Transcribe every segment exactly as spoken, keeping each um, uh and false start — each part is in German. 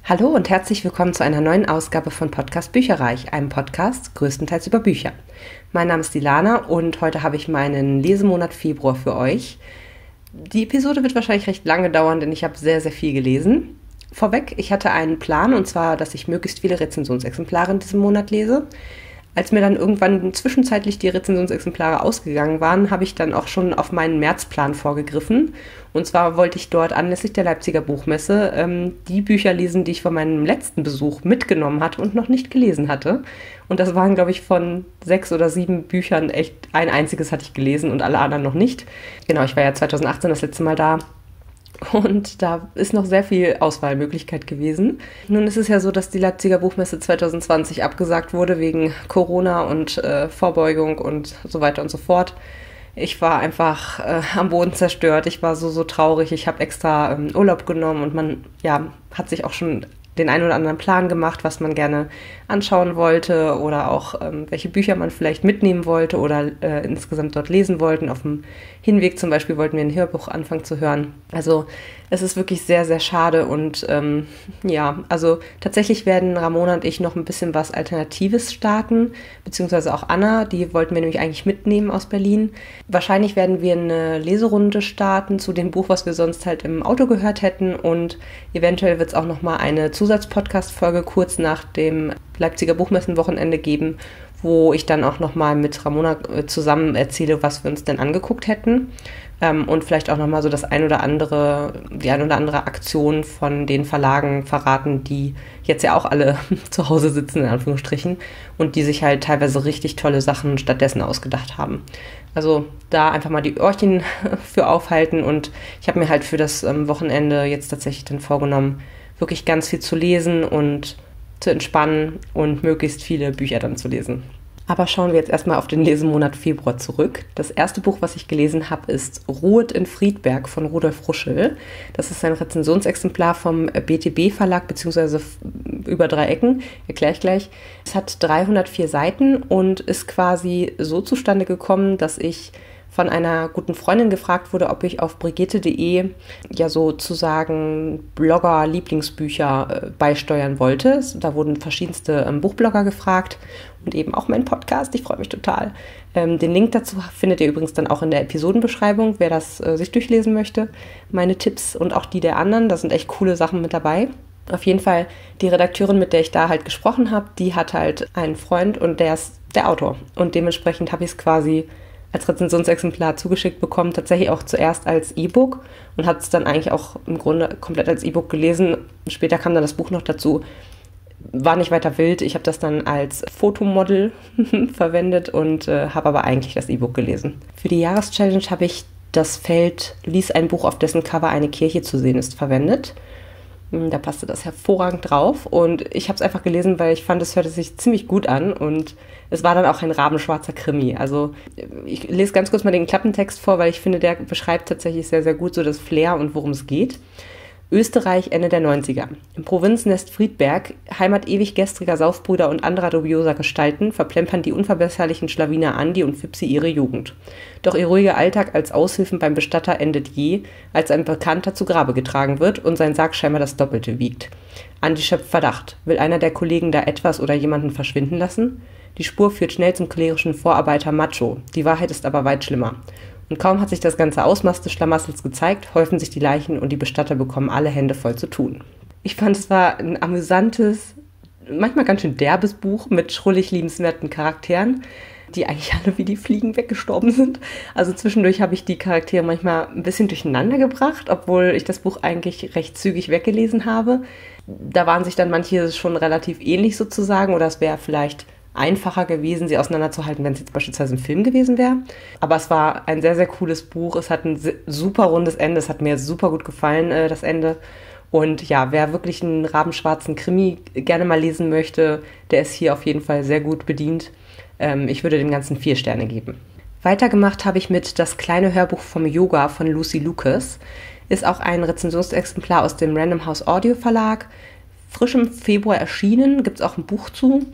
Hallo und herzlich willkommen zu einer neuen Ausgabe von Podcast Bücherreich, einem Podcast größtenteils über Bücher. Mein Name ist Dilana und heute habe ich meinen Lesemonat Februar für euch. Die Episode wird wahrscheinlich recht lange dauern, denn ich habe sehr, sehr viel gelesen. Vorweg, ich hatte einen Plan, und zwar, dass ich möglichst viele Rezensionsexemplare in diesem Monat lese. Als mir dann irgendwann zwischenzeitlich die Rezensionsexemplare ausgegangen waren, habe ich dann auch schon auf meinen Märzplan vorgegriffen. Und zwar wollte ich dort anlässlich der Leipziger Buchmesse ähm, die Bücher lesen, die ich von meinem letzten Besuch mitgenommen hatte und noch nicht gelesen hatte. Und das waren, glaube ich, von sechs oder sieben Büchern echt ein einziges hatte ich gelesen und alle anderen noch nicht. Genau, ich war ja zwanzig achtzehn das letzte Mal da. Und da ist noch sehr viel Auswahlmöglichkeit gewesen. Nun ist es ja so, dass die Leipziger Buchmesse zwanzig zwanzig abgesagt wurde wegen Corona und äh, Vorbeugung und so weiter und so fort. Ich war einfach äh, am Boden zerstört. Ich war so, so traurig. Ich habe extra ähm, Urlaub genommen und man ja, hat sich auch schon den einen oder anderen Plan gemacht, was man gerne anschauen wollte oder auch ähm, welche Bücher man vielleicht mitnehmen wollte oder äh, insgesamt dort lesen wollten. Auf dem Hinweg zum Beispiel wollten wir ein Hörbuch anfangen zu hören. Also es ist wirklich sehr, sehr schade und ähm, ja, also tatsächlich werden Ramona und ich noch ein bisschen was Alternatives starten, beziehungsweise auch Anna, die wollten wir nämlich eigentlich mitnehmen aus Berlin. Wahrscheinlich werden wir eine Leserunde starten zu dem Buch, was wir sonst halt im Auto gehört hätten, und eventuell wird es auch nochmal eine Zusatzpodcast-Folge kurz nach dem Leipziger Buchmessenwochenende geben, wo ich dann auch nochmal mit Ramona zusammen erzähle, was wir uns denn angeguckt hätten. Ähm, und vielleicht auch nochmal so das ein oder andere, die ein oder andere Aktion von den Verlagen verraten, die jetzt ja auch alle zu Hause sitzen, in Anführungsstrichen, und die sich halt teilweise richtig tolle Sachen stattdessen ausgedacht haben. Also da einfach mal die Ohrchen für aufhalten, und ich habe mir halt für das ähm, Wochenende jetzt tatsächlich dann vorgenommen, wirklich ganz viel zu lesen und zu entspannen und möglichst viele Bücher dann zu lesen. Aber schauen wir jetzt erstmal auf den Lesemonat Februar zurück. Das erste Buch, was ich gelesen habe, ist Ruhet in Friedberg von Rudolf Ruschel. Das ist ein Rezensionsexemplar vom B T B Verlag, beziehungsweise über drei Ecken, erkläre ich gleich. Es hat dreihundertvier Seiten und ist quasi so zustande gekommen, dass ich von einer guten Freundin gefragt wurde, ob ich auf brigitte punkt de ja sozusagen Blogger-Lieblingsbücher äh, beisteuern wollte. Da wurden verschiedenste ähm, Buchblogger gefragt und eben auch mein Podcast. Ich freue mich total. Ähm, den Link dazu findet ihr übrigens dann auch in der Episodenbeschreibung, wer das äh, sich durchlesen möchte. Meine Tipps und auch die der anderen, da sind echt coole Sachen mit dabei. Auf jeden Fall, die Redakteurin, mit der ich da halt gesprochen habe, die hat halt einen Freund und der ist der Autor. Und dementsprechend habe ich es quasi als Rezensionsexemplar zugeschickt bekommen, tatsächlich auch zuerst als E-Book, und hat es dann eigentlich auch im Grunde komplett als E-Book gelesen. Später kam dann das Buch noch dazu. War nicht weiter wild. Ich habe das dann als Fotomodel verwendet und äh, habe aber eigentlich das E-Book gelesen. Für die Jahreschallenge habe ich das Feld "Lies ein Buch, auf dessen Cover eine Kirche zu sehen ist" verwendet. Da passte das hervorragend drauf, und ich habe es einfach gelesen, weil ich fand, es hörte sich ziemlich gut an, und es war dann auch ein rabenschwarzer Krimi. Also ich lese ganz kurz mal den Klappentext vor, weil ich finde, der beschreibt tatsächlich sehr, sehr gut so das Flair und worum es geht. Österreich, Ende der neunziger. Im Provinznest Friedberg, Heimat ewig gestriger Saufbrüder und anderer dubioser Gestalten, verplempern die unverbesserlichen Schlawiner Andi und Fipsi ihre Jugend. Doch ihr ruhiger Alltag als Aushilfen beim Bestatter endet je, als ein Bekannter zu Grabe getragen wird und sein Sarg scheinbar das Doppelte wiegt. Andi schöpft Verdacht. Will einer der Kollegen da etwas oder jemanden verschwinden lassen? Die Spur führt schnell zum cholerischen Vorarbeiter Macho. Die Wahrheit ist aber weit schlimmer. Und kaum hat sich das ganze Ausmaß des Schlamassels gezeigt, häufen sich die Leichen und die Bestatter bekommen alle Hände voll zu tun. Ich fand, es war ein amüsantes, manchmal ganz schön derbes Buch mit schrullig liebenswerten Charakteren, die eigentlich alle wie die Fliegen weggestorben sind. Also zwischendurch habe ich die Charaktere manchmal ein bisschen durcheinander gebracht, obwohl ich das Buch eigentlich recht zügig weggelesen habe. Da waren sich dann manche schon relativ ähnlich sozusagen, oder es wäre vielleicht einfacher gewesen, sie auseinanderzuhalten, wenn es jetzt beispielsweise ein Film gewesen wäre. Aber es war ein sehr, sehr cooles Buch. Es hat ein super rundes Ende. Es hat mir super gut gefallen, äh, das Ende. Und ja, wer wirklich einen rabenschwarzen Krimi gerne mal lesen möchte, der ist hier auf jeden Fall sehr gut bedient. Ähm, ich würde dem Ganzen vier Sterne geben. Weitergemacht habe ich mit Das kleine Hörbuch vom Yoga von Lucy Lucas. Ist auch ein Rezensionsexemplar aus dem Random House Audio Verlag. Frisch im Februar erschienen, gibt es auch ein Buch zu.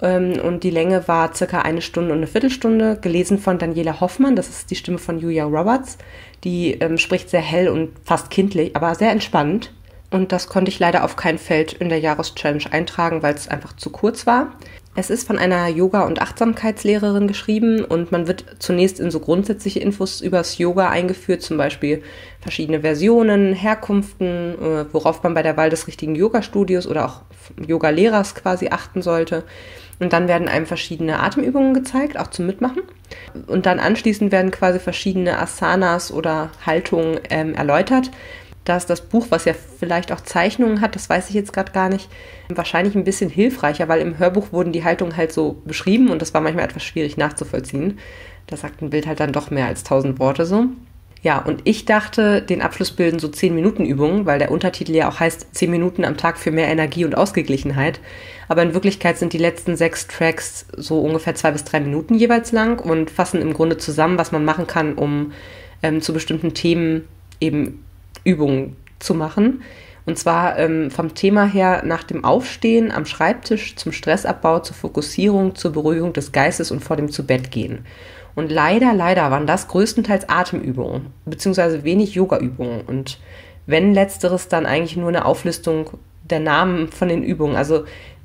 Und die Länge war circa eine Stunde und eine Viertelstunde, gelesen von Daniela Hoffmann, das ist die Stimme von Julia Roberts. Die ähm, spricht sehr hell und fast kindlich, aber sehr entspannt. Und das konnte ich leider auf kein Feld in der Jahreschallenge eintragen, weil es einfach zu kurz war. Es ist von einer Yoga- und Achtsamkeitslehrerin geschrieben und man wird zunächst in so grundsätzliche Infos übers Yoga eingeführt, zum Beispiel verschiedene Versionen, Herkunften, worauf man bei der Wahl des richtigen Yoga-Studios oder auch Yoga-Lehrers quasi achten sollte. Und dann werden einem verschiedene Atemübungen gezeigt, auch zum Mitmachen. Und dann anschließend werden quasi verschiedene Asanas oder Haltungen ähm, erläutert. Da ist das Buch, was ja vielleicht auch Zeichnungen hat, das weiß ich jetzt gerade gar nicht, wahrscheinlich ein bisschen hilfreicher, weil im Hörbuch wurden die Haltungen halt so beschrieben und das war manchmal etwas schwierig nachzuvollziehen. Da sagt ein Bild halt dann doch mehr als tausend Worte so. Ja, und ich dachte, den Abschluss bilden so zehn Minuten Übungen, weil der Untertitel ja auch heißt zehn Minuten am Tag für mehr Energie und Ausgeglichenheit. Aber in Wirklichkeit sind die letzten sechs Tracks so ungefähr zwei bis drei Minuten jeweils lang und fassen im Grunde zusammen, was man machen kann, um ähm, zu bestimmten Themen eben Übungen zu machen. Und zwar ähm, vom Thema her nach dem Aufstehen am Schreibtisch zum Stressabbau, zur Fokussierung, zur Beruhigung des Geistes und vor dem Zu-Bett-Gehen. Und leider, leider waren das größtenteils Atemübungen, beziehungsweise wenig Yoga-Übungen. Und wenn letzteres, dann eigentlich nur eine Auflistung der Namen von den Übungen. Also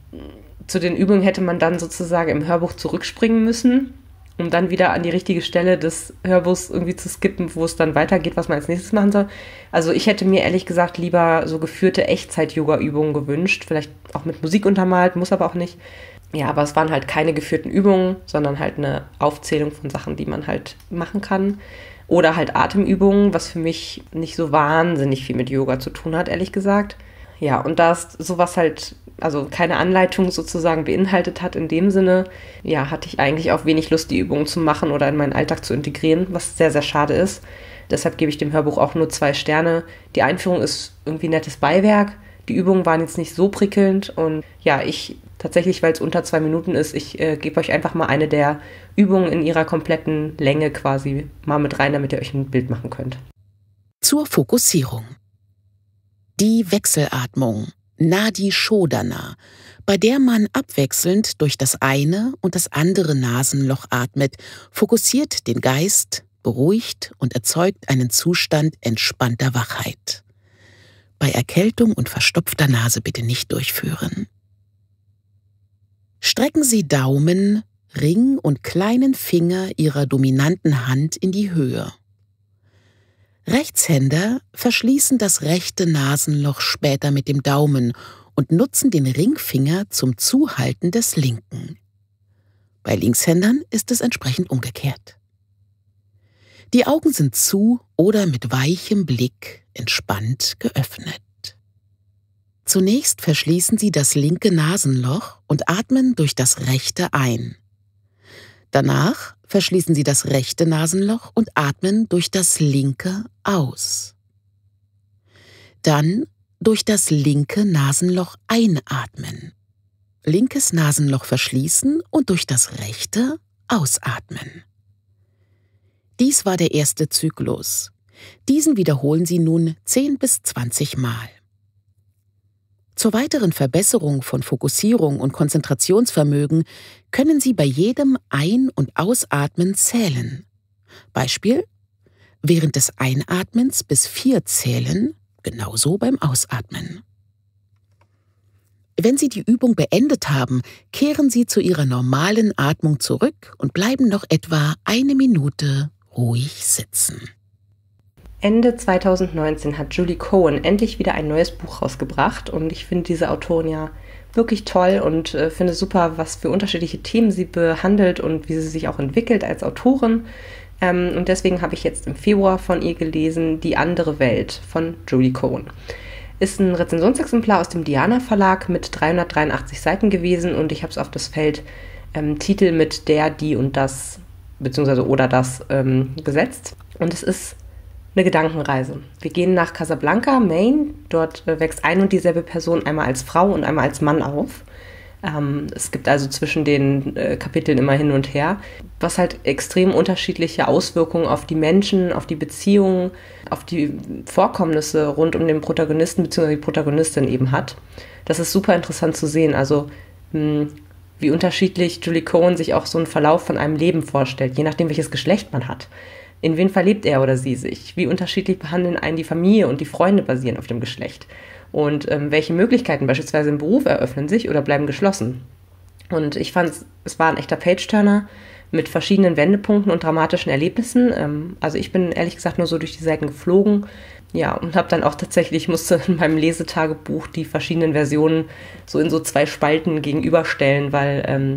zu den Übungen hätte man dann sozusagen im Hörbuch zurückspringen müssen, um dann wieder an die richtige Stelle des Hörbuchs irgendwie zu skippen, wo es dann weitergeht, was man als nächstes machen soll. Also ich hätte mir ehrlich gesagt lieber so geführte Echtzeit-Yoga-Übungen gewünscht, vielleicht auch mit Musik untermalt, muss aber auch nicht. Ja, aber es waren halt keine geführten Übungen, sondern halt eine Aufzählung von Sachen, die man halt machen kann. Oder halt Atemübungen, was für mich nicht so wahnsinnig viel mit Yoga zu tun hat, ehrlich gesagt. Ja, und da es sowas halt, also keine Anleitung sozusagen beinhaltet hat in dem Sinne, ja, hatte ich eigentlich auch wenig Lust, die Übungen zu machen oder in meinen Alltag zu integrieren, was sehr, sehr schade ist. Deshalb gebe ich dem Hörbuch auch nur zwei Sterne. Die Einführung ist irgendwie ein nettes Beiwerk. Die Übungen waren jetzt nicht so prickelnd und ja, ich tatsächlich, weil es unter zwei Minuten ist, ich äh, gebe euch einfach mal eine der Übungen in ihrer kompletten Länge quasi mal mit rein, damit ihr euch ein Bild machen könnt. Zur Fokussierung. Die Wechselatmung, Nadi Shodhana, bei der man abwechselnd durch das eine und das andere Nasenloch atmet, fokussiert den Geist, beruhigt und erzeugt einen Zustand entspannter Wachheit. Bei Erkältung und verstopfter Nase bitte nicht durchführen. Strecken Sie Daumen, Ring und kleinen Finger Ihrer dominanten Hand in die Höhe. Rechtshänder verschließen das rechte Nasenloch später mit dem Daumen und nutzen den Ringfinger zum Zuhalten des linken. Bei Linkshändern ist es entsprechend umgekehrt. Die Augen sind zu oder mit weichem Blick entspannt geöffnet. Zunächst verschließen Sie das linke Nasenloch und atmen durch das rechte ein. Danach verschließen Sie das rechte Nasenloch und atmen durch das linke aus. Dann durch das linke Nasenloch einatmen. Linkes Nasenloch verschließen und durch das rechte ausatmen. Dies war der erste Zyklus. Diesen wiederholen Sie nun zehn bis zwanzig Mal. Zur weiteren Verbesserung von Fokussierung und Konzentrationsvermögen können Sie bei jedem Ein- und Ausatmen zählen. Beispiel: während des Einatmens bis vier zählen, genauso beim Ausatmen. Wenn Sie die Übung beendet haben, kehren Sie zu Ihrer normalen Atmung zurück und bleiben noch etwa eine Minute ruhig sitzen. Ende zweitausendneunzehn hat Julie Cohen endlich wieder ein neues Buch rausgebracht und ich finde diese Autorin ja wirklich toll und äh, finde super, was für unterschiedliche Themen sie behandelt und wie sie sich auch entwickelt als Autorin. Ähm, und deswegen habe ich jetzt im Februar von ihr gelesen Die andere Welt von Julie Cohen. Ist ein Rezensionsexemplar aus dem Diana Verlag mit dreihundertdreiundachtzig Seiten gewesen und ich habe es auf das Feld ähm, Titel mit der, die und das, beziehungsweise oder das ähm, gesetzt. Und es ist eine Gedankenreise. Wir gehen nach Casablanca, Maine. Dort äh, wächst ein und dieselbe Person einmal als Frau und einmal als Mann auf. Ähm, es gibt also zwischen den äh, Kapiteln immer hin und her, was halt extrem unterschiedliche Auswirkungen auf die Menschen, auf die Beziehungen, auf die Vorkommnisse rund um den Protagonisten bzw. die Protagonistin eben hat. Das ist super interessant zu sehen. Also mh, wie unterschiedlich Julie Cohen sich auch so einen Verlauf von einem Leben vorstellt, je nachdem, welches Geschlecht man hat. In wen verliebt er oder sie sich? Wie unterschiedlich behandeln einen die Familie und die Freunde basierend auf dem Geschlecht? und ähm, welche Möglichkeiten beispielsweise im Beruf eröffnen sich oder bleiben geschlossen. Und ich fand, es war ein echter Page-Turner mit verschiedenen Wendepunkten und dramatischen Erlebnissen. Ähm, also ich bin ehrlich gesagt nur so durch die Seiten geflogen. Ja, und habe dann auch tatsächlich, musste in meinem Lesetagebuch die verschiedenen Versionen so in so zwei Spalten gegenüberstellen, weil ähm,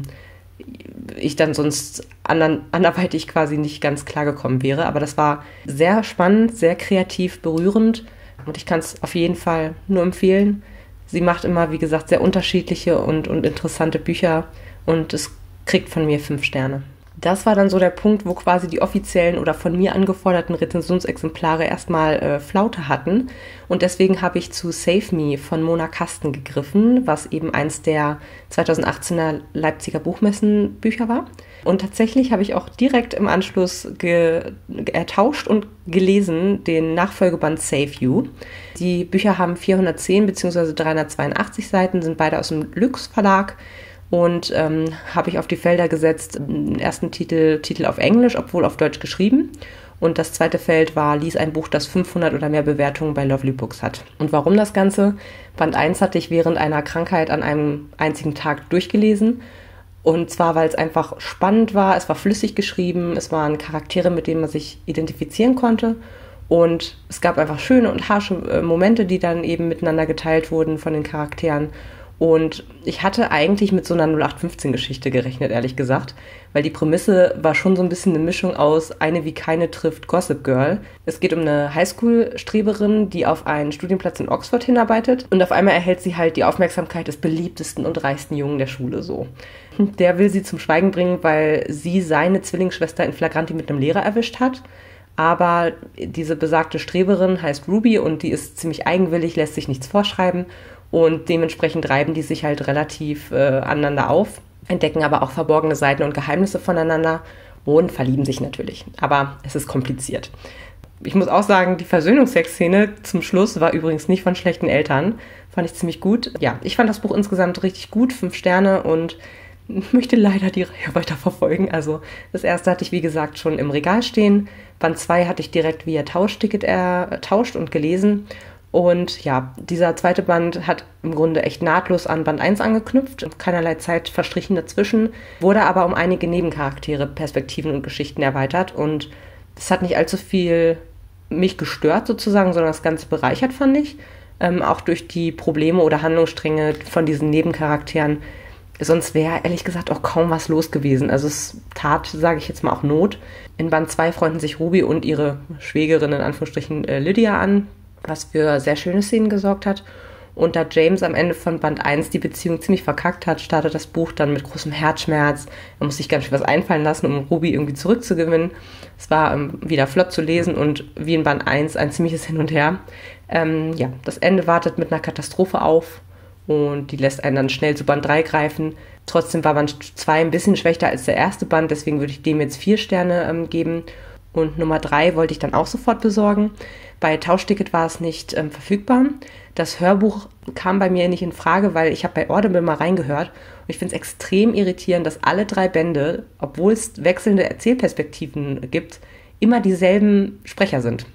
ich dann sonst andern, anderweitig quasi nicht ganz klar gekommen wäre. Aber das war sehr spannend, sehr kreativ, berührend und ich kann es auf jeden Fall nur empfehlen. Sie macht immer, wie gesagt, sehr unterschiedliche und, und interessante Bücher und es kriegt von mir fünf Sterne. Das war dann so der Punkt, wo quasi die offiziellen oder von mir angeforderten Rezensionsexemplare erstmal äh, Flaute hatten. Und deswegen habe ich zu Save Me von Mona Kasten gegriffen, was eben eins der zweitausendachtzehner Leipziger Buchmessenbücher war. Und tatsächlich habe ich auch direkt im Anschluss ge- ertauscht und gelesen den Nachfolgeband Save You. Die Bücher haben vierhundertzehn bzw. dreihundertzweiundachtzig Seiten, sind beide aus dem Lüx Verlag. Und ähm, habe ich auf die Felder gesetzt, den ersten Titel, Titel auf Englisch, obwohl auf Deutsch geschrieben. Und das zweite Feld war, lies ein Buch, das fünfhundert oder mehr Bewertungen bei Lovely Books hat. Und warum das Ganze? Band eins hatte ich während einer Krankheit an einem einzigen Tag durchgelesen. Und zwar, weil es einfach spannend war, es war flüssig geschrieben, es waren Charaktere, mit denen man sich identifizieren konnte. Und es gab einfach schöne und harsche äh, Momente, die dann eben miteinander geteilt wurden von den Charakteren. Und ich hatte eigentlich mit so einer null acht fünfzehn Geschichte gerechnet, ehrlich gesagt, weil die Prämisse war schon so ein bisschen eine Mischung aus Eine wie keine trifft Gossip Girl. Es geht um eine Highschool-Streberin, die auf einen Studienplatz in Oxford hinarbeitet und auf einmal erhält sie halt die Aufmerksamkeit des beliebtesten und reichsten Jungen der Schule so. Der will sie zum Schweigen bringen, weil sie seine Zwillingsschwester in Flagranti mit einem Lehrer erwischt hat. Aber diese besagte Streberin heißt Ruby und die ist ziemlich eigenwillig, lässt sich nichts vorschreiben. Und dementsprechend reiben die sich halt relativ äh, aneinander auf, entdecken aber auch verborgene Seiten und Geheimnisse voneinander und verlieben sich natürlich. Aber es ist kompliziert. Ich muss auch sagen, die Versöhnungssexszene zum Schluss war übrigens nicht von schlechten Eltern. Fand ich ziemlich gut. Ja, ich fand das Buch insgesamt richtig gut, fünf Sterne und möchte leider die Reihe weiter verfolgen. Also das erste hatte ich, wie gesagt, schon im Regal stehen. Band zwei hatte ich direkt via Tauschticket ertauscht und gelesen. Und ja, dieser zweite Band hat im Grunde echt nahtlos an Band eins angeknüpft. Keinerlei Zeit verstrichen dazwischen, wurde aber um einige Nebencharaktere, Perspektiven und Geschichten erweitert. Und das hat nicht allzu viel mich gestört sozusagen, sondern das Ganze bereichert, fand ich. Ähm, auch durch die Probleme oder Handlungsstränge von diesen Nebencharakteren. Sonst wäre ehrlich gesagt auch kaum was los gewesen. Also es tat, sage ich jetzt mal, auch Not. In Band zwei freunden sich Ruby und ihre Schwägerin, in Anführungsstrichen, äh, Lydia an, was für sehr schöne Szenen gesorgt hat. Und da James am Ende von Band eins die Beziehung ziemlich verkackt hat, startet das Buch dann mit großem Herzschmerz. Er muss sich ganz schön was einfallen lassen, um Ruby irgendwie zurückzugewinnen. Es war ähm, wieder flott zu lesen und wie in Band eins ein ziemliches Hin und Her. Ähm, ja, das Ende wartet mit einer Katastrophe auf und die lässt einen dann schnell zu Band drei greifen. Trotzdem war Band zwei ein bisschen schwächer als der erste Band, deswegen würde ich dem jetzt vier Sterne ähm, geben. Und Nummer drei wollte ich dann auch sofort besorgen. Bei Tauschticket war es nicht ähm, verfügbar. Das Hörbuch kam bei mir nicht in Frage, weil ich habe bei Audible mal reingehört. Und ich finde es extrem irritierend, dass alle drei Bände, obwohl es wechselnde Erzählperspektiven gibt, immer dieselben Sprecher sind.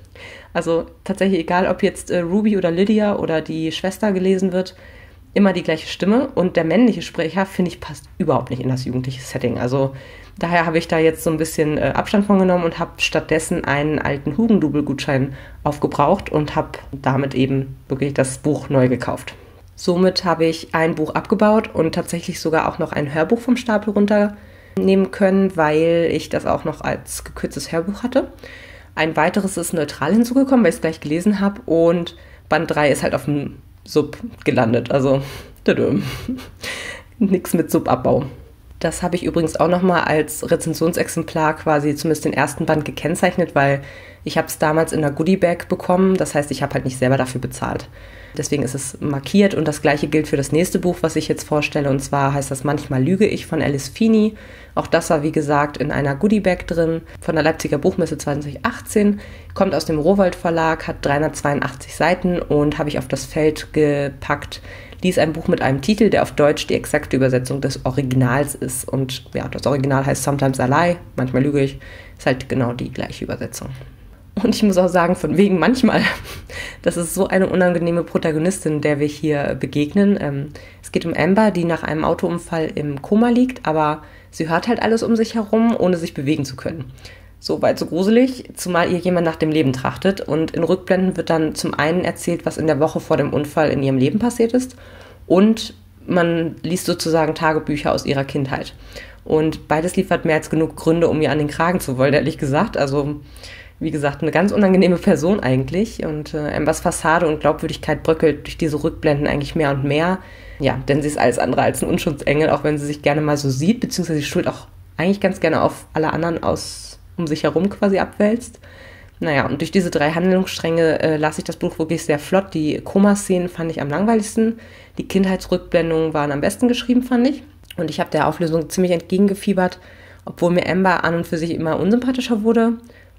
Also tatsächlich egal, ob jetzt äh, Ruby oder Lydia oder die Schwester gelesen wird, immer die gleiche Stimme. Und der männliche Sprecher, finde ich, passt überhaupt nicht in das jugendliche Setting. Also daher habe ich da jetzt so ein bisschen äh, Abstand von genommen und habe stattdessen einen alten Hugendubel-Gutschein aufgebraucht und habe damit eben wirklich das Buch neu gekauft. Somit habe ich ein Buch abgebaut und tatsächlich sogar auch noch ein Hörbuch vom Stapel runternehmen können, weil ich das auch noch als gekürztes Hörbuch hatte. Ein weiteres ist neutral hinzugekommen, weil ich es gleich gelesen habe und Band drei ist halt auf dem Sub gelandet, also nichts mit Subabbau. Das habe ich übrigens auch nochmal als Rezensionsexemplar quasi zumindest den ersten Band gekennzeichnet, weil ich habe es damals in einer Goodiebag bekommen, das heißt, ich habe halt nicht selber dafür bezahlt. Deswegen ist es markiert und das gleiche gilt für das nächste Buch, was ich jetzt vorstelle, und zwar heißt das Manchmal lüge ich von Alice Feeney. Auch das war, wie gesagt, in einer Goodiebag drin von der Leipziger Buchmesse zwanzig achtzehn, kommt aus dem Rowohlt Verlag, hat dreihundertzweiundachtzig Seiten und habe ich auf das Feld gepackt, lies ein Buch mit einem Titel, der auf Deutsch die exakte Übersetzung des Originals ist. Und ja, das Original heißt Sometimes I Lie, manchmal lüge ich, ist halt genau die gleiche Übersetzung. Und ich muss auch sagen, von wegen manchmal, das ist so eine unangenehme Protagonistin, der wir hier begegnen. Ähm, es geht um Amber, die nach einem Autounfall im Koma liegt, aber sie hört halt alles um sich herum, ohne sich bewegen zu können. So weit, so gruselig, zumal ihr jemand nach dem Leben trachtet. Und in Rückblenden wird dann zum einen erzählt, was in der Woche vor dem Unfall in ihrem Leben passiert ist. Und man liest sozusagen Tagebücher aus ihrer Kindheit. Und beides liefert mehr als genug Gründe, um ihr an den Kragen zu wollen, ehrlich gesagt. Also, wie gesagt, eine ganz unangenehme Person eigentlich. Und äh, Ambers Fassade und Glaubwürdigkeit bröckelt durch diese Rückblenden eigentlich mehr und mehr. Ja, denn sie ist alles andere als ein Unschuldsengel, auch wenn sie sich gerne mal so sieht, beziehungsweise die Schuld auch eigentlich ganz gerne auf alle anderen aus um sich herum quasi abwälzt. Naja, und durch diese drei Handlungsstränge äh, las ich das Buch wirklich sehr flott. Die Koma-Szenen fand ich am langweiligsten. Die Kindheitsrückblendungen waren am besten geschrieben, fand ich. Und ich habe der Auflösung ziemlich entgegengefiebert, obwohl mir Amber an und für sich immer unsympathischer wurde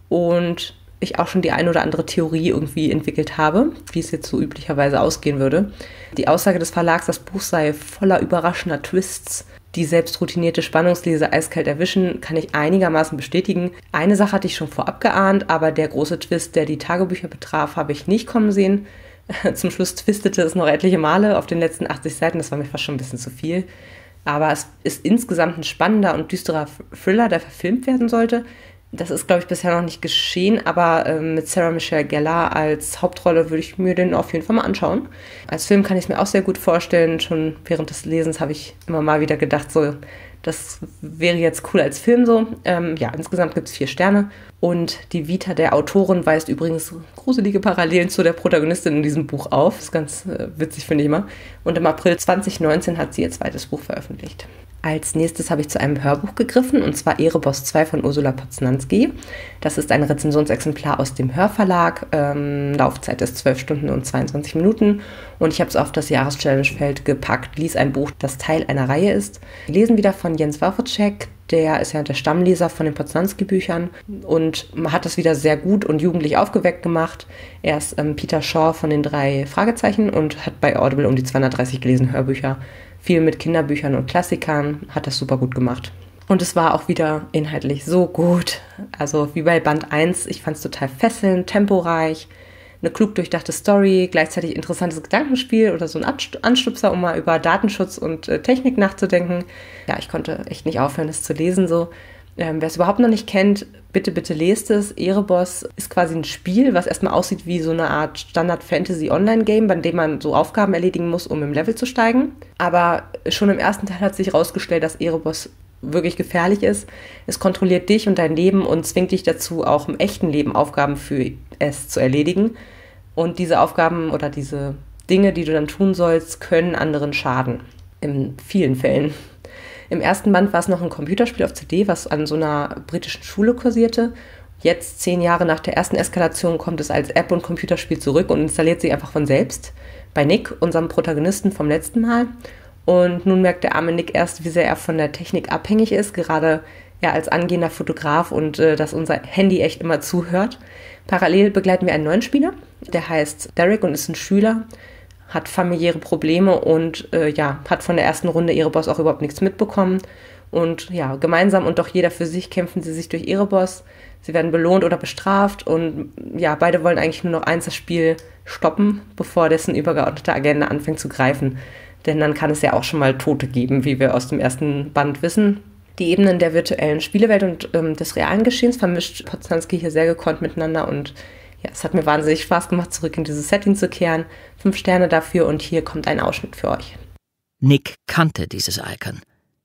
und ich auch schon die eine oder andere Theorie irgendwie entwickelt habe, wie es jetzt so üblicherweise ausgehen würde. Die Aussage des Verlags, das Buch sei voller überraschender Twists, die selbst routinierte Spannungsleser eiskalt erwischen, kann ich einigermaßen bestätigen. Eine Sache hatte ich schon vorab geahnt, aber der große Twist, der die Tagebücher betraf, habe ich nicht kommen sehen. Zum Schluss twistete es noch etliche Male auf den letzten achtzig Seiten, das war mir fast schon ein bisschen zu viel. Aber es ist insgesamt ein spannender und düsterer Thriller, der verfilmt werden sollte. Das ist, glaube ich, bisher noch nicht geschehen, aber äh, mit Sarah Michelle Gellar als Hauptrolle würde ich mir den auf jeden Fall mal anschauen. Als Film kann ich es mir auch sehr gut vorstellen. Schon während des Lesens habe ich immer mal wieder gedacht, so, das wäre jetzt cool als Film so. Ähm, ja, insgesamt gibt es vier Sterne. Und die Vita der Autorin weist übrigens gruselige Parallelen zu der Protagonistin in diesem Buch auf. Das ist ganz äh, witzig, finde ich immer. Und im April zwanzig neunzehn hat sie ihr zweites Buch veröffentlicht. Als nächstes habe ich zu einem Hörbuch gegriffen, und zwar Ereboss zwei von Ursula Poznanski. Das ist ein Rezensionsexemplar aus dem Hörverlag. Ähm, Laufzeit ist zwölf Stunden und zweiundzwanzig Minuten. Und ich habe es auf das Jahreschallenge-Feld gepackt. Lies ein Buch, das Teil einer Reihe ist. Lesen wieder von Jens Wawrcek. Der ist ja der Stammleser von den Poznanski-Büchern und hat das wieder sehr gut und jugendlich aufgeweckt gemacht. Er ist ähm, Peter Shaw von den drei Fragezeichen und hat bei Audible um die zweihundertdreißig gelesene Hörbücher. Viel mit Kinderbüchern und Klassikern, hat das super gut gemacht. Und es war auch wieder inhaltlich so gut. Also wie bei Band eins, ich fand es total fesselnd, temporeich, eine klug durchdachte Story, gleichzeitig interessantes Gedankenspiel oder so ein Anstupser, um mal über Datenschutz und äh, Technik nachzudenken. Ja, ich konnte echt nicht aufhören, es zu lesen so. Ähm, wer es überhaupt noch nicht kennt, bitte, bitte lest es. Ereboss ist quasi ein Spiel, was erstmal aussieht wie so eine Art Standard-Fantasy-Online-Game, bei dem man so Aufgaben erledigen muss, um im Level zu steigen. Aber schon im ersten Teil hat sich herausgestellt, dass Ereboss wirklich gefährlich ist. Es kontrolliert dich und dein Leben und zwingt dich dazu, auch im echten Leben Aufgaben für es zu erledigen. Und diese Aufgaben oder diese Dinge, die du dann tun sollst, können anderen schaden. In vielen Fällen. Im ersten Band war es noch ein Computerspiel auf C D, was an so einer britischen Schule kursierte. Jetzt, zehn Jahre nach der ersten Eskalation, kommt es als App und Computerspiel zurück und installiert sich einfach von selbst. Bei Nick, unserem Protagonisten vom letzten Mal. Und nun merkt der arme Nick erst, wie sehr er von der Technik abhängig ist, gerade er als angehender Fotograf und äh, dass unser Handy echt immer zuhört. Parallel begleiten wir einen neuen Spieler, der heißt Derek und ist ein Schüler, hat familiäre Probleme und äh, ja, hat von der ersten Runde Ereboss auch überhaupt nichts mitbekommen. Und ja, gemeinsam und doch jeder für sich kämpfen sie sich durch Ereboss. Sie werden belohnt oder bestraft und ja, beide wollen eigentlich nur noch eins, das Spiel stoppen, bevor dessen übergeordnete Agenda anfängt zu greifen. Denn dann kann es ja auch schon mal Tote geben, wie wir aus dem ersten Band wissen. Die Ebenen der virtuellen Spielewelt und ähm, des realen Geschehens vermischt Poznanski hier sehr gekonnt miteinander und ja, es hat mir wahnsinnig Spaß gemacht, zurück in dieses Setting zu kehren. Fünf Sterne dafür und hier kommt ein Ausschnitt für euch. Nick kannte dieses Icon.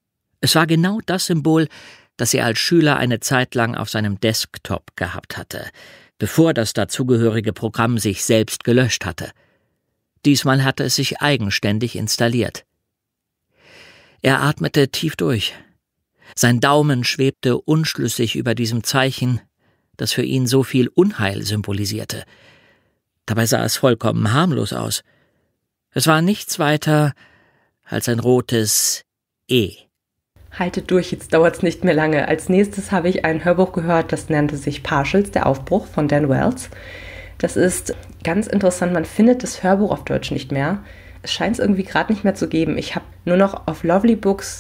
Es war genau das Symbol, das er als Schüler eine Zeit lang auf seinem Desktop gehabt hatte, bevor das dazugehörige Programm sich selbst gelöscht hatte. Diesmal hatte es sich eigenständig installiert. Er atmete tief durch. Sein Daumen schwebte unschlüssig über diesem Zeichen, das für ihn so viel Unheil symbolisierte. Dabei sah es vollkommen harmlos aus. Es war nichts weiter als ein rotes E. Haltet durch, jetzt dauert es nicht mehr lange. Als nächstes habe ich ein Hörbuch gehört, das nannte sich Partials, der Aufbruch von Dan Wells. Das ist ganz interessant, man findet das Hörbuch auf Deutsch nicht mehr. Es scheint es irgendwie gerade nicht mehr zu geben. Ich habe nur noch auf Lovely Books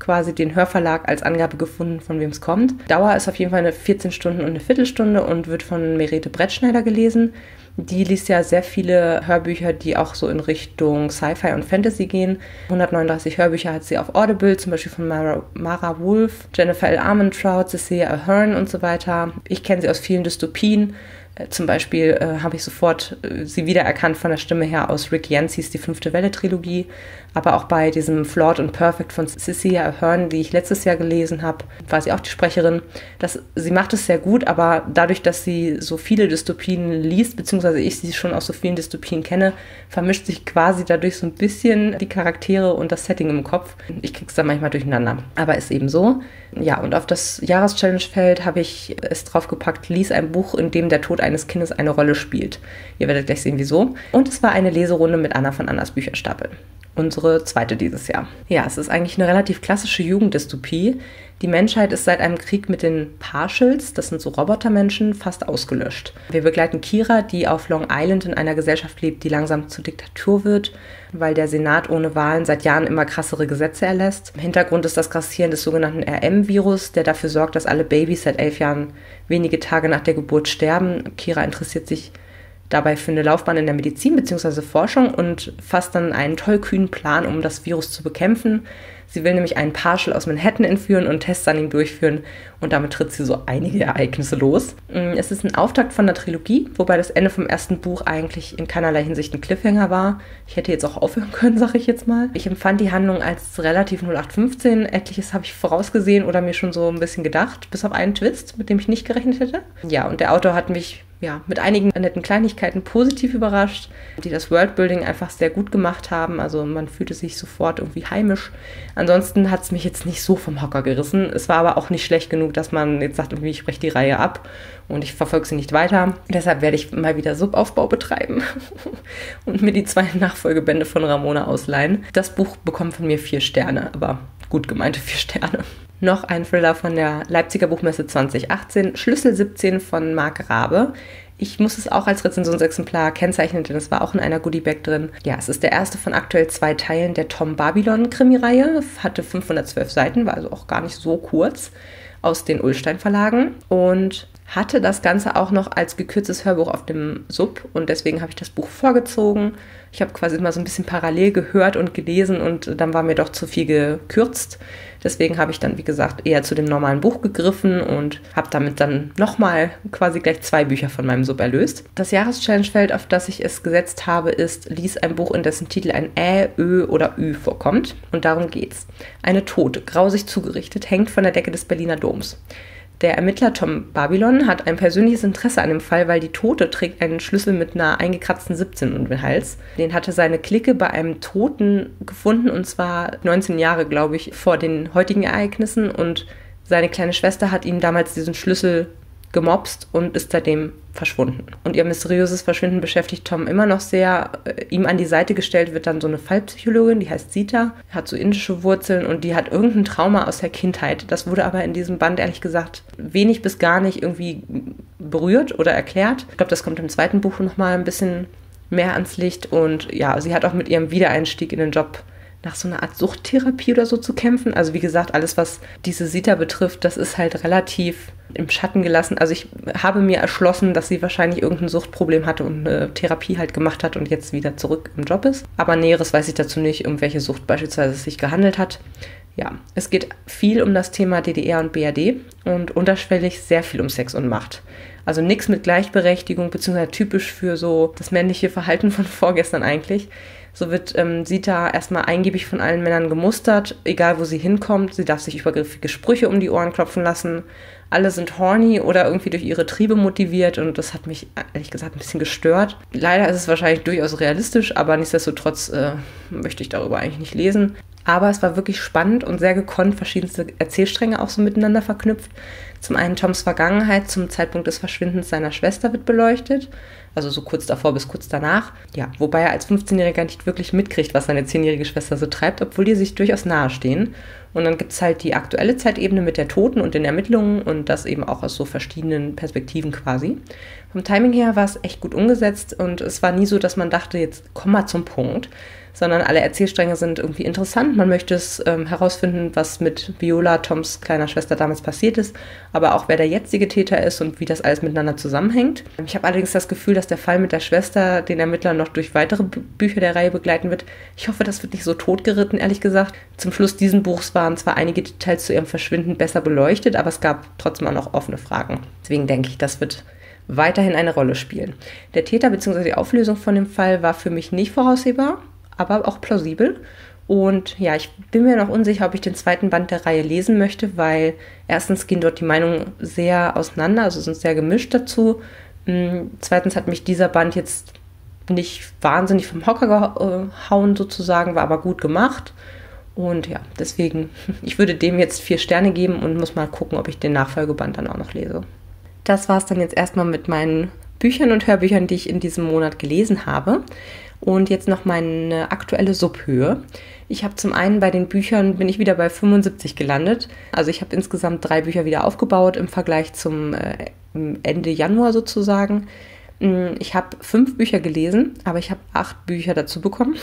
quasi den Hörverlag als Angabe gefunden, von wem es kommt. Dauer ist auf jeden Fall eine vierzehn Stunden und eine Viertelstunde und wird von Merete Brettschneider gelesen. Die liest ja sehr viele Hörbücher, die auch so in Richtung Sci-Fi und Fantasy gehen. hundertneununddreißig Hörbücher hat sie auf Audible, zum Beispiel von Mara, Mara Wolf, Jennifer L. Armentrout, Cecilia Ahern und so weiter. Ich kenne sie aus vielen Dystopien. Zum Beispiel äh, habe ich sofort äh, sie wiedererkannt von der Stimme her aus Rick Yancey's Die fünfte Welle-Trilogie, aber auch bei diesem Flawed and Perfect von Cecilia Ahern, die ich letztes Jahr gelesen habe, war sie auch die Sprecherin. Das, sie macht es sehr gut, aber dadurch, dass sie so viele Dystopien liest, beziehungsweise ich sie schon aus so vielen Dystopien kenne, vermischt sich quasi dadurch so ein bisschen die Charaktere und das Setting im Kopf. Ich krieg's dann manchmal durcheinander, aber ist eben so. Ja, und auf das Jahreschallenge-Feld habe ich es draufgepackt, lies ein Buch, in dem der Tod eines Kindes eine Rolle spielt. Ihr werdet gleich sehen, wieso. Und es war eine Leserunde mit Anna von Annas Bücherstapel. Unsere zweite dieses Jahr. Ja, es ist eigentlich eine relativ klassische Jugenddystopie. Die Menschheit ist seit einem Krieg mit den Partials, das sind so Robotermenschen, fast ausgelöscht. Wir begleiten Kira, die auf Long Island in einer Gesellschaft lebt, die langsam zur Diktatur wird, weil der Senat ohne Wahlen seit Jahren immer krassere Gesetze erlässt. Im Hintergrund ist das Grassieren des sogenannten R M-Virus, der dafür sorgt, dass alle Babys seit elf Jahren wenige Tage nach der Geburt sterben. Kira interessiert sich dabei für eine Laufbahn in der Medizin bzw. Forschung und fasst dann einen tollkühnen Plan, um das Virus zu bekämpfen. Sie will nämlich einen Partial aus Manhattan entführen und Tests an ihm durchführen und damit tritt sie so einige Ereignisse los. Es ist ein Auftakt von der Trilogie, wobei das Ende vom ersten Buch eigentlich in keinerlei Hinsicht ein Cliffhanger war. Ich hätte jetzt auch aufhören können, sage ich jetzt mal. Ich empfand die Handlung als relativ null acht fünfzehn. Etliches habe ich vorausgesehen oder mir schon so ein bisschen gedacht, bis auf einen Twist, mit dem ich nicht gerechnet hätte. Ja, und der Autor hat mich ja, mit einigen netten Kleinigkeiten positiv überrascht, die das Worldbuilding einfach sehr gut gemacht haben. Also man fühlte sich sofort irgendwie heimisch. Ansonsten hat es mich jetzt nicht so vom Hocker gerissen. Es war aber auch nicht schlecht genug, dass man jetzt sagt, irgendwie, ich breche die Reihe ab und ich verfolge sie nicht weiter. Deshalb werde ich mal wieder Subaufbau betreiben und mir die zwei Nachfolgebände von Ramona ausleihen. Das Buch bekommt von mir vier Sterne, aber gut gemeinte vier Sterne. Noch ein Thriller von der Leipziger Buchmesse zwanzig achtzehn, Schlüssel siebzehn von Marc Rabe. Ich muss es auch als Rezensionsexemplar kennzeichnen, denn es war auch in einer Goodiebag drin. Ja, es ist der erste von aktuell zwei Teilen der Tom Babylon-Krimireihe, hatte fünfhundertzwölf Seiten, war also auch gar nicht so kurz, aus den Ullstein Verlagen und hatte das Ganze auch noch als gekürztes Hörbuch auf dem Sub und deswegen habe ich das Buch vorgezogen. Ich habe quasi immer so ein bisschen parallel gehört und gelesen und dann war mir doch zu viel gekürzt. Deswegen habe ich dann, wie gesagt, eher zu dem normalen Buch gegriffen und habe damit dann nochmal quasi gleich zwei Bücher von meinem Sub erlöst. Das Jahreschallenge-Feld, auf das ich es gesetzt habe, ist, lies ein Buch, in dessen Titel ein Ä, Ö oder Ü vorkommt. Und darum geht's. Eine Tote, grausig zugerichtet, hängt von der Decke des Berliner Doms. Der Ermittler Tom Babylon hat ein persönliches Interesse an dem Fall, weil die Tote trägt einen Schlüssel mit einer eingekratzten siebzehn um den Hals. Den hatte seine Clique bei einem Toten gefunden, und zwar neunzehn Jahre, glaube ich, vor den heutigen Ereignissen. Und seine kleine Schwester hat ihm damals diesen Schlüssel gemobst und ist seitdem verschwunden. Und ihr mysteriöses Verschwinden beschäftigt Tom immer noch sehr. Ihm an die Seite gestellt wird dann so eine Fallpsychologin, die heißt Sita, hat so indische Wurzeln und die hat irgendein Trauma aus der Kindheit. Das wurde aber in diesem Band ehrlich gesagt wenig bis gar nicht irgendwie berührt oder erklärt. Ich glaube, das kommt im zweiten Buch nochmal ein bisschen mehr ans Licht. Und ja, sie hat auch mit ihrem Wiedereinstieg in den Job nach so einer Art Suchttherapie oder so zu kämpfen. Also wie gesagt, alles, was diese Sita betrifft, das ist halt relativ im Schatten gelassen. Also ich habe mir erschlossen, dass sie wahrscheinlich irgendein Suchtproblem hatte und eine Therapie halt gemacht hat und jetzt wieder zurück im Job ist. Aber Näheres weiß ich dazu nicht, um welche Sucht beispielsweise es sich gehandelt hat. Ja, es geht viel um das Thema D D R und B R D und unterschwellig sehr viel um Sex und Macht. Also nichts mit Gleichberechtigung, beziehungsweise typisch für so das männliche Verhalten von vorgestern eigentlich. So wird ähm, Sita erstmal eingiebig von allen Männern gemustert, egal wo sie hinkommt. Sie darf sich übergriffige Sprüche um die Ohren klopfen lassen. Alle sind horny oder irgendwie durch ihre Triebe motiviert und das hat mich ehrlich gesagt ein bisschen gestört. Leider ist es wahrscheinlich durchaus realistisch, aber nichtsdestotrotz äh, möchte ich darüber eigentlich nicht lesen. Aber es war wirklich spannend und sehr gekonnt, verschiedenste Erzählstränge auch so miteinander verknüpft. Zum einen Toms Vergangenheit zum Zeitpunkt des Verschwindens seiner Schwester wird beleuchtet, also so kurz davor bis kurz danach. Ja, wobei er als fünfzehnjähriger nicht wirklich mitkriegt, was seine zehnjährige Schwester so treibt, obwohl die sich durchaus nahestehen. Und dann gibt es halt die aktuelle Zeitebene mit der Toten und den Ermittlungen und das eben auch aus so verschiedenen Perspektiven quasi. Vom Timing her war es echt gut umgesetzt und es war nie so, dass man dachte, jetzt komm mal zum Punkt, sondern alle Erzählstränge sind irgendwie interessant. Man möchte es ähm, herausfinden, was mit Viola, Toms kleiner Schwester, damals passiert ist, aber auch wer der jetzige Täter ist und wie das alles miteinander zusammenhängt. Ich habe allerdings das Gefühl, dass der Fall mit der Schwester den Ermittler noch durch weitere B- Bücher der Reihe begleiten wird. Ich hoffe, das wird nicht so totgeritten, ehrlich gesagt. Zum Schluss dieses Buchs waren zwar einige Details zu ihrem Verschwinden besser beleuchtet, aber es gab trotzdem auch noch offene Fragen. Deswegen denke ich, das wird weiterhin eine Rolle spielen. Der Täter bzw. die Auflösung von dem Fall war für mich nicht voraussehbar, aber auch plausibel. Und ja, ich bin mir noch unsicher, ob ich den zweiten Band der Reihe lesen möchte, weil erstens gehen dort die Meinungen sehr auseinander, also sind sehr gemischt dazu. Zweitens hat mich dieser Band jetzt nicht wahnsinnig vom Hocker gehauen sozusagen, war aber gut gemacht. Und ja, deswegen, ich würde dem jetzt vier Sterne geben und muss mal gucken, ob ich den Nachfolgeband dann auch noch lese. Das war es dann jetzt erstmal mit meinen Büchern und Hörbüchern, die ich in diesem Monat gelesen habe. Und jetzt noch meine aktuelle Subhöhe. Ich habe zum einen bei den Büchern, bin ich wieder bei fünfundsiebzig gelandet. Also ich habe insgesamt drei Bücher wieder aufgebaut im Vergleich zum äh, Ende Januar sozusagen. Ich habe fünf Bücher gelesen, aber ich habe acht Bücher dazu bekommen.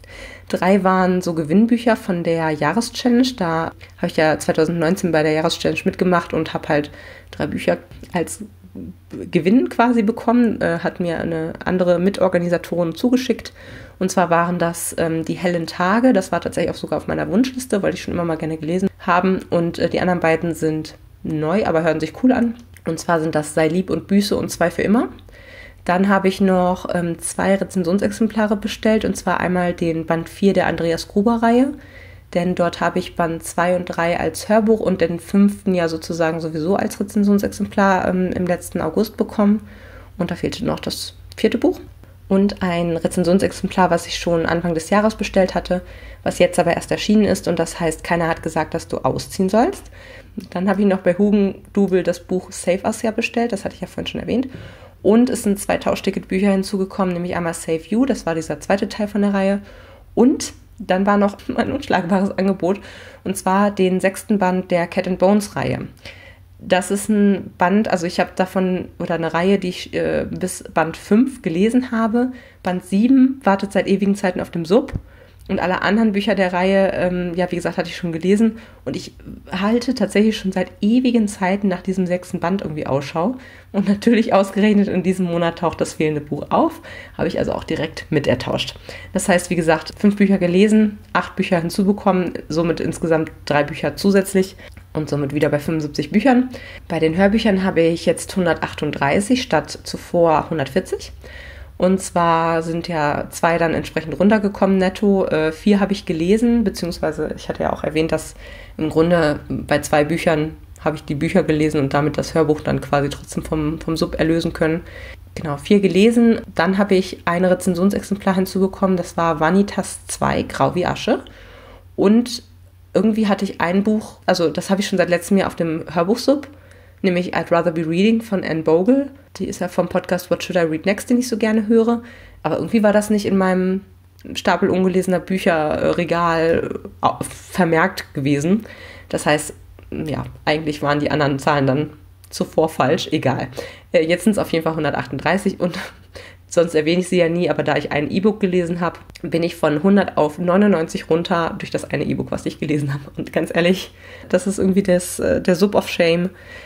Drei waren so Gewinnbücher von der Jahreschallenge. Da habe ich ja zwanzig neunzehn bei der Jahreschallenge mitgemacht und habe halt drei Bücher als Gewinn quasi bekommen. Äh, hat mir eine andere Mitorganisatorin zugeschickt. Und zwar waren das ähm, die hellen Tage. Das war tatsächlich auch sogar auf meiner Wunschliste, wollte ich schon immer mal gerne gelesen haben. Und äh, die anderen beiden sind neu, aber hören sich cool an. Und zwar sind das Sei lieb und Büße und Zwei für immer. Dann habe ich noch ähm, zwei Rezensionsexemplare bestellt, und zwar einmal den Band vier der Andreas Gruber-Reihe, denn dort habe ich Band zwei und drei als Hörbuch und den fünften ja sozusagen sowieso als Rezensionsexemplar ähm, im letzten August bekommen. Und da fehlte noch das vierte Buch. Und ein Rezensionsexemplar, was ich schon Anfang des Jahres bestellt hatte, was jetzt aber erst erschienen ist, und das heißt, keiner hat gesagt, dass du ausziehen sollst. Dann habe ich noch bei Hugendubel das Buch Save Us ja bestellt, das hatte ich ja vorhin schon erwähnt. Und es sind zwei Tauschticketbücher hinzugekommen, nämlich einmal Save You, das war dieser zweite Teil von der Reihe. Und dann war noch ein unschlagbares Angebot, und zwar den sechsten Band der Cat and Bones Reihe. Das ist ein Band, also ich habe davon, oder eine Reihe, die ich äh, bis Band fünf gelesen habe. Band sieben wartet seit ewigen Zeiten auf dem Sub. Und alle anderen Bücher der Reihe, ähm, ja, wie gesagt, hatte ich schon gelesen. Und ich halte tatsächlich schon seit ewigen Zeiten nach diesem sechsten Band irgendwie Ausschau. Und natürlich ausgerechnet in diesem Monat taucht das fehlende Buch auf. Habe ich also auch direkt mit ertauscht. Das heißt, wie gesagt, fünf Bücher gelesen, acht Bücher hinzubekommen, somit insgesamt drei Bücher zusätzlich. Und somit wieder bei fünfundsiebzig Büchern. Bei den Hörbüchern habe ich jetzt hundertachtunddreißig statt zuvor hundertvierzig. Und zwar sind ja zwei dann entsprechend runtergekommen netto. Äh, vier habe ich gelesen, beziehungsweise ich hatte ja auch erwähnt, dass im Grunde bei zwei Büchern habe ich die Bücher gelesen und damit das Hörbuch dann quasi trotzdem vom, vom Sub erlösen können. Genau, vier gelesen. Dann habe ich ein Rezensionsexemplar hinzubekommen. Das war Vanitas zwei, Grau wie Asche. Und irgendwie hatte ich ein Buch, also das habe ich schon seit letztem Jahr auf dem Hörbuch-Sub, nämlich I'd Rather Be Reading von Anne Bogle. Die ist ja vom Podcast What Should I Read Next, den ich so gerne höre. Aber irgendwie war das nicht in meinem Stapel ungelesener Bücherregal vermerkt gewesen. Das heißt, ja, eigentlich waren die anderen Zahlen dann zuvor falsch. Egal. Jetzt sind es auf jeden Fall hundertachtunddreißig und sonst erwähne ich sie ja nie, aber da ich ein E-Book gelesen habe, bin ich von hundert auf neunundneunzig runter durch das eine E-Book, was ich gelesen habe. Und ganz ehrlich, das ist irgendwie das, der Sub of Shame.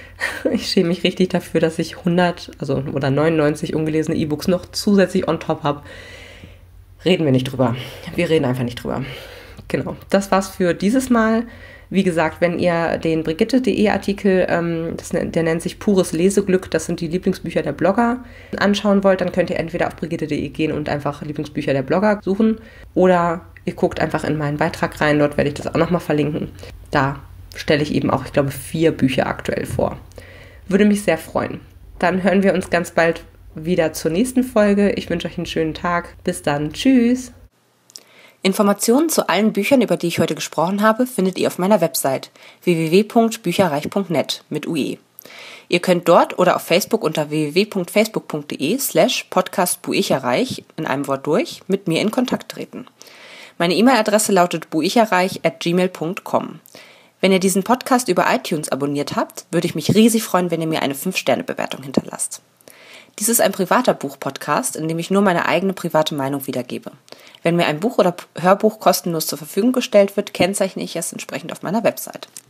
Ich schäme mich richtig dafür, dass ich hundert also oder neunundneunzig ungelesene E-Books noch zusätzlich on top habe. Reden wir nicht drüber. Wir reden einfach nicht drüber. Genau, das war's für dieses Mal. Wie gesagt, wenn ihr den Brigitte punkt de Artikel, ähm, das, der nennt sich Pures Leseglück, das sind die Lieblingsbücher der Blogger, anschauen wollt, dann könnt ihr entweder auf brigitte punkt de gehen und einfach Lieblingsbücher der Blogger suchen, oder ihr guckt einfach in meinen Beitrag rein, dort werde ich das auch nochmal verlinken. Da stelle ich eben auch, ich glaube, vier Bücher aktuell vor. Würde mich sehr freuen. Dann hören wir uns ganz bald wieder zur nächsten Folge. Ich wünsche euch einen schönen Tag. Bis dann. Tschüss. Informationen zu allen Büchern, über die ich heute gesprochen habe, findet ihr auf meiner Website w w w punkt bücherreich punkt net mit U E. Ihr könnt dort oder auf Facebook unter w w w punkt facebook punkt de slash podcast buicherreich in einem Wort durch mit mir in Kontakt treten. Meine E-Mail-Adresse lautet buicherreich at gmail punkt com. Wenn ihr diesen Podcast über iTunes abonniert habt, würde ich mich riesig freuen, wenn ihr mir eine fünf Sterne Bewertung hinterlasst. Dies ist ein privater Buch-Podcast, in dem ich nur meine eigene private Meinung wiedergebe. Wenn mir ein Buch oder Hörbuch kostenlos zur Verfügung gestellt wird, kennzeichne ich es entsprechend auf meiner Website.